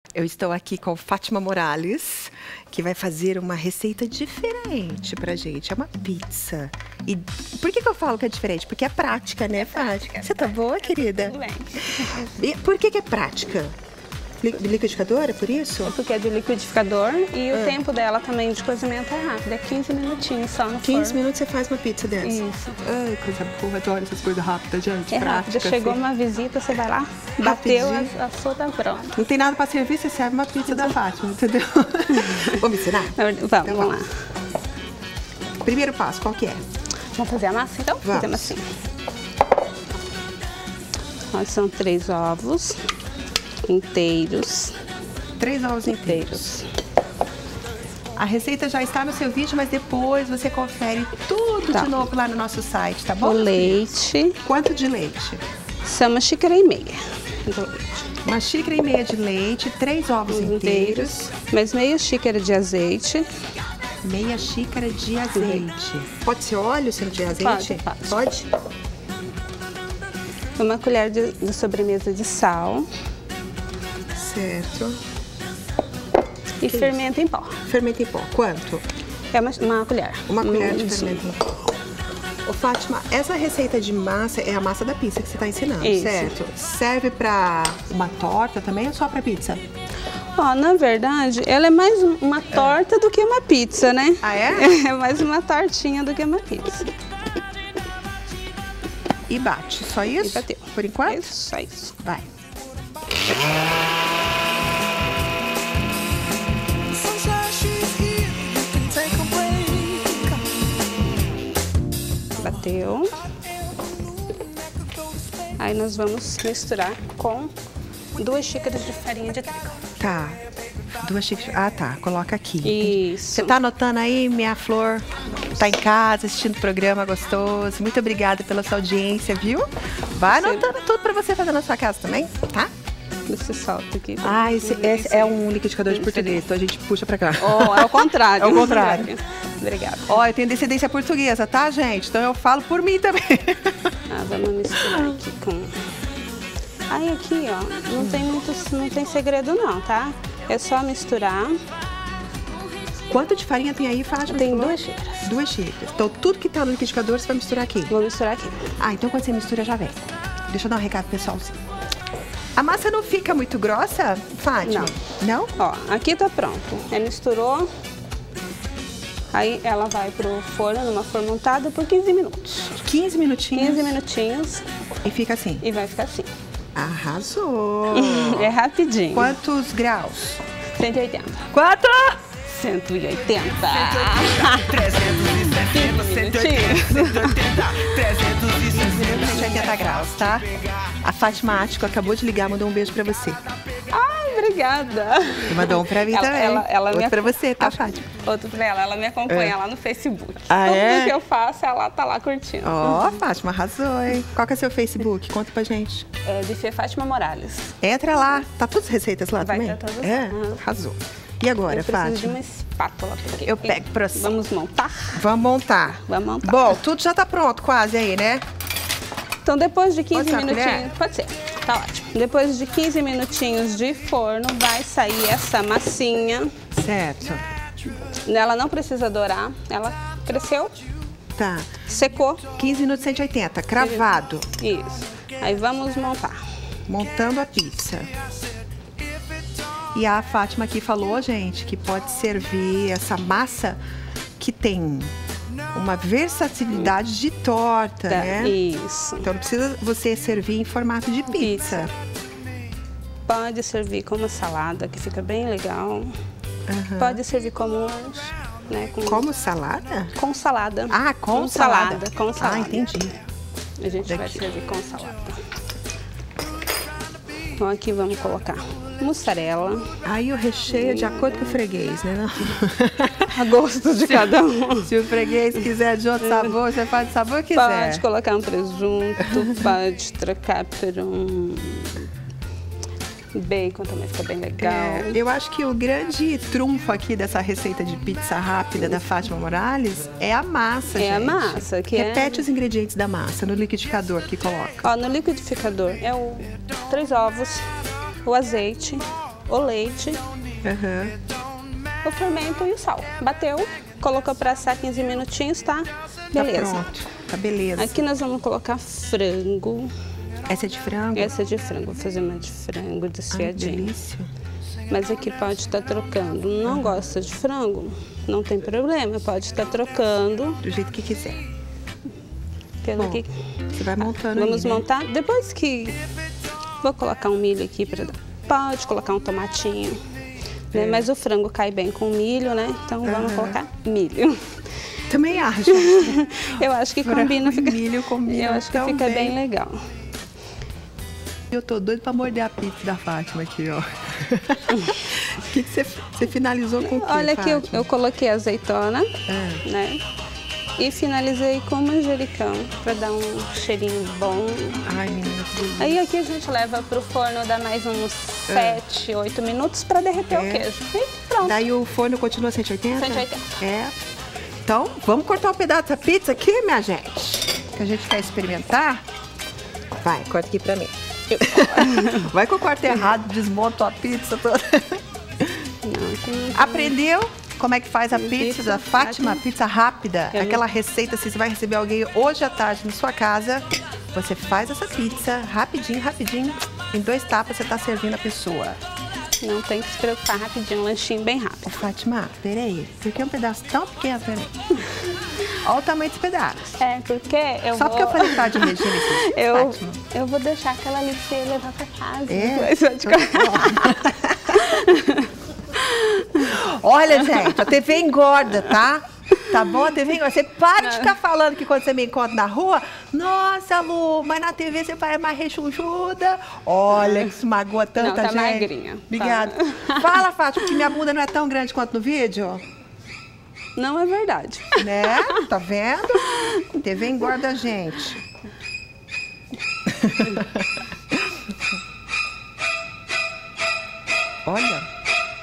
Eu estou aqui com Fátima Morales, que vai fazer uma receita diferente pra gente. É uma pizza. E por que eu falo que é diferente? Porque é prática, né, Fátima? Você tá boa, querida? Tudo bem. E por que é prática? Liquidificador, é por isso? É porque é de liquidificador e o tempo dela também de cozimento é rápido. É 15 minutinhos só no 15 forno. minutos você faz uma pizza dessa? Isso. Ai, coisa boa, adoro essas coisas rápidas, gente. É prática, rápido. Chegou assim. uma visita, você vai lá, Rapidinho. bateu, a sua tá pronta. Não tem nada pra servir, você serve uma pizza da Fátima, entendeu? Vamos ensinar? Vamos lá. Primeiro passo, qual que é? Vamos fazer a massa, então? Vamos. Fazemos assim. Ó, são 3 ovos inteiros. 3 ovos inteiros. A receita já está no seu vídeo, mas depois você confere tudo Tá. de novo lá no nosso site, tá bom? O leite. Quanto de leite? São 1,5 xícaras de leite. 1,5 xícaras de leite, 3 ovos inteiros, Mais meia xícara de azeite. meia xícara de azeite. Pode ser óleo se não tiver azeite? Pode. Uma colher de sobremesa de sal. Certo. E fermento em pó. Fermento em pó. Quanto? É uma colher. Uma colher de Isso. fermento em pó. Ô, Fátima, essa receita de massa é a massa da pizza que você está ensinando, Isso. certo? Serve para uma torta também ou só para pizza? Ó, na verdade, ela é mais uma torta do que uma pizza, né? Ah, é? É mais uma tortinha do que uma pizza. E bate. Só isso? E bateu. Por enquanto? Isso, só isso. Vai. Bateu. Aí nós vamos misturar com 2 xícaras de farinha de trigo. Tá. 2 xícaras. Ah, tá. Coloca aqui. Isso. Você tá anotando aí, minha flor? Tá em casa assistindo o programa gostoso. Muito obrigada pela sua audiência, viu? Vai anotando tudo pra você fazer na sua casa também, tá? Você solta aqui. Ah, esse é um liquidificador de português, então a gente puxa pra cá. Oh, é o contrário. É o contrário. Obrigada. Ó, eu tenho descendência portuguesa, tá, gente? Então eu falo por mim também. Ah, vamos misturar aqui com... Aí aqui, ó, não tem segredo não, tá? É só misturar. Quanto de farinha tem aí, Fátima? Tem Você falou? 2 xícaras. 2 xícaras. Então tudo que tá no liquidificador você vai misturar aqui. Vou misturar aqui. Ah, então quando você mistura já vem. Deixa eu dar um recado pessoalzinho. A massa não fica muito grossa, Fátima? Não. Ó, aqui tá pronto. Misturou. Aí ela vai pro forno, numa forma untada, por 15 minutos. 15 minutinhos. 15 minutinhos E fica assim. e vai ficar assim. Arrasou. É rapidinho. Quantos graus? 180. Quanto? 180. 360, 180, 180 graus, tá? A Fátima Ático acabou de ligar, mandou um beijo pra você. Ai, obrigada. E mandou um pra mim também. Ela Outro pra você, tá, Fátima? Outro pra ela. Ela me acompanha lá no Facebook. Ah, Tudo é? que eu faço, ela tá lá curtindo. Ó, Fátima, arrasou, hein? Qual que é o seu Facebook? Conta pra gente. É de Fê Fátima Morales. Entra lá. Tá todas as receitas lá Vai também? ter todas. É? Uhum. Arrasou. E agora, Eu preciso de Fátima? uma espátula. Porque Eu pego pra você. Vamos montar? Vamos montar. Vamos montar. Bom, tudo já tá pronto quase aí, né? Então, depois de 15 Pode ser a minutinhos... colher? Pode ser, tá ótimo. Depois de 15 minutinhos de forno, vai sair essa massinha. Certo. Ela não precisa dourar. Ela cresceu, Tá. secou. 15 minutos 180, cravado. Isso. Aí vamos montar. Montando a pizza. E a Fátima aqui falou, gente, que pode servir essa massa que tem uma versatilidade de torta, né? Isso. Então não precisa você servir em formato de pizza. Pode servir como salada, que fica bem legal. Aham. Pode servir como lanche, né? Como salada? Com salada. Ah, com salada. Com salada. Ah, entendi. A gente vai servir com salada. Então aqui vamos colocar mussarela. Aí o recheio é de acordo com o freguês, né? A gosto de cada um. Se o freguês quiser de outro sabor, você faz do sabor que quiser. Pode colocar um presunto, pode trocar por um bacon, também fica bem legal. Eu acho que o grande trunfo aqui dessa receita de pizza rápida da Fátima Morales é a massa, gente. É a massa, que Repete os ingredientes da massa no liquidificador que coloca. Ó, no liquidificador é 3 ovos, o azeite, o leite, o fermento e o sal. Bateu, colocou para assar 15 minutinhos, tá? Beleza. Tá pronto, tá beleza. Aqui nós vamos colocar frango. Essa é de frango? Essa é de frango, vou fazer uma de frango desfiadinha. Delícia. Mas aqui pode estar trocando. Não gosta de frango? Não tem problema, pode estar trocando. Do jeito que quiser. Pelo Bom, que... Você vai montando Vamos aí, né? montar. Depois que... Vou colocar um milho aqui para dar. Pode colocar um tomatinho. Né? Mas o frango cai bem com milho, né? Então vamos colocar milho. Também acho. Eu acho que combina. Frango e milho combina. Eu acho que fica bem legal. Eu tô doido pra morder a pizza da Fátima aqui, ó. O que você finalizou com o quê, Olha aqui, Fátima? eu coloquei azeitona, né? E finalizei com manjericão, para dar um cheirinho bom. Ai, menina, que delícia. Aí aqui a gente leva pro forno, dá mais uns 7, 8 minutos para derreter o queijo. E pronto. Daí o forno continua 180? 180. É. Então, vamos cortar um pedaço da pizza aqui, minha gente? Que a gente quer experimentar. Vai, corta aqui pra mim. Vai que eu corto errado, desmonto a pizza toda. Aprendeu como é que faz a pizza da Fátima? Pizza rápida. Aquela receita, se você vai receber alguém hoje à tarde na sua casa, você faz essa pizza rapidinho, rapidinho. Em 2 tapas você tá servindo a pessoa. Não tem que se preocupar, rapidinho, um lanchinho bem rápido. Ô, Fátima, peraí, porque é um pedaço tão pequeno pra mim. Olha o tamanho desse pedaço. É, porque eu Só vou... porque eu falei que tá de regime aqui, Fátima. Eu vou deixar aquela ali pra você levar pra casa. É? Depois pode Olha, gente, a TV engorda, tá? Tá bom? A TV engorda. Você para de ficar falando que quando você me encontra na rua, nossa, Lu, mas na TV você parece mais rechonchuda. Olha, que isso magoa tanta não, tá gente. magrinha. Obrigada. Tá. Fala, Fátima, que minha bunda não é tão grande quanto no vídeo. Não é verdade. Né? Tá vendo? TV engorda a gente. Olha.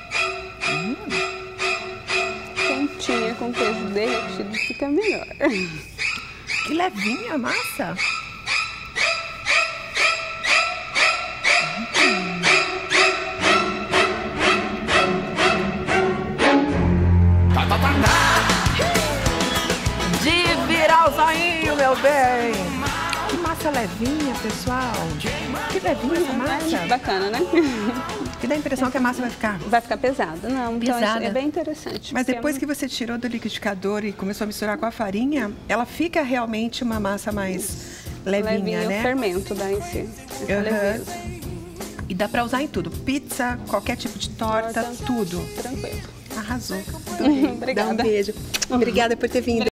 Quentinha com queijo derretido fica melhor. Que levinha a massa. De virar o zoinho, meu bem. Que massa levinha, pessoal. Que levinha essa massa. Bacana, né? Que dá a impressão que a massa vai ficar... Vai ficar pesada. Não, então Pesada. é bem interessante. Mas porque depois que você tirou do liquidificador e começou a misturar com a farinha, ela fica realmente uma massa mais levinha, né? o fermento dá essa leveza. E dá pra usar em tudo. Pizza, qualquer tipo de torta, tudo. Tranquilo. Arrasou. Obrigada. Dá um beijo. Obrigada por ter vindo.